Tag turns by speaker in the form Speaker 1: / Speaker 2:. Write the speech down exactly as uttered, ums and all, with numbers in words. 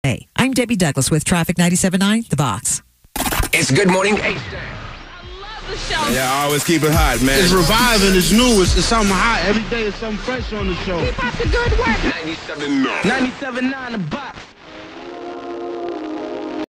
Speaker 1: Hey, I'm Debbie Douglas with Traffic ninety-seven point nine The Box.
Speaker 2: It's Good Morning H.
Speaker 3: Show.
Speaker 4: Yeah, I always keep it hot, man.
Speaker 5: It's reviving, it's new, it's, it's something hot. Every day is something fresh on the show.
Speaker 3: Keep up the good work.
Speaker 2: ninety-seven point nine.
Speaker 3: ninety-seven point nine The Box.